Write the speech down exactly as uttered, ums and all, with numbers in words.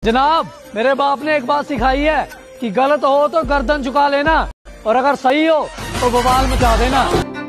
जनाब, मेरे बाप ने एक बात सिखाई है कि गलत हो तो गर्दन झुका लेना और अगर सही हो तो बवाल मचा देना।